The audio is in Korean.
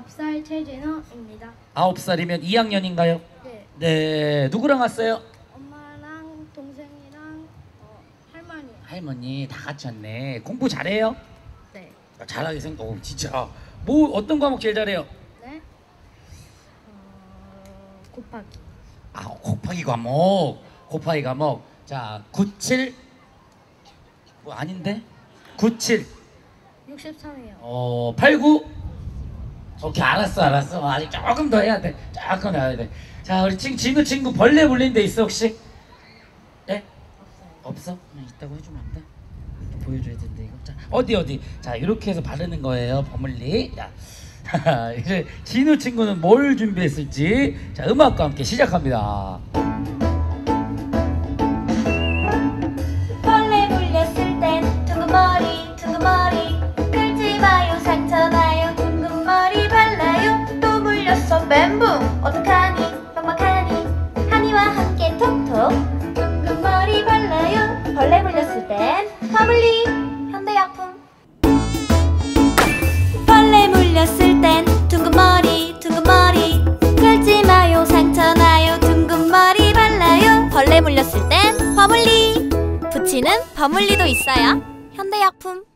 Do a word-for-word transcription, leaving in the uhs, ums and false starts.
아홉 살 최진호입니다. 아홉 살이면 이 학년인가요? 네. 네. 누구랑 왔어요? 엄마랑 동생이랑 어, 할머니. 할머니 다 같이 왔네. 공부 잘해요? 네. 잘하게 생각. 어, 진짜. 뭐 어떤 과목 제일 잘해요? 네. 어, 곱하기. 아, 곱하기 과목. 곱하기 과목. 자, 구칠. 뭐 아닌데? 구칠. 육십삼이요. 어, 팔구. 오케이, 알았어, 알았어. 아직 조금 더 해야 돼. 조금 더 해야 돼. 자, 우리 친구, 친구, 친구 벌레 물린 데 있어 혹시? 예? 없어? 그냥 있다고 해주면 안 돼? 또 보여줘야 되는데 이거. 자, 어디 어디. 자, 이렇게 해서 바르는 거예요, 버물리. 야, 이제 진우 친구는 뭘 준비했을지. 자, 음악과 함께 시작합니다. 벌레 물렸을 땐 둥근머리 둥근머리 긁지 마요 상처 나요 둥근머리 발라요 또 물렸어 멘붕 어떡하니 빡빡하니 하니와 함께 톡톡 둥근머리 발라요 벌레 물렸을 땐 버물리 현대약품. 벌레 물렸을 땐 둥근머리 둥근머리 긁지 마요 상처 나요 둥근머리 발라요 벌레 물렸을 땐 버물리. 붙이는 버물리도 있어요. 현대약품.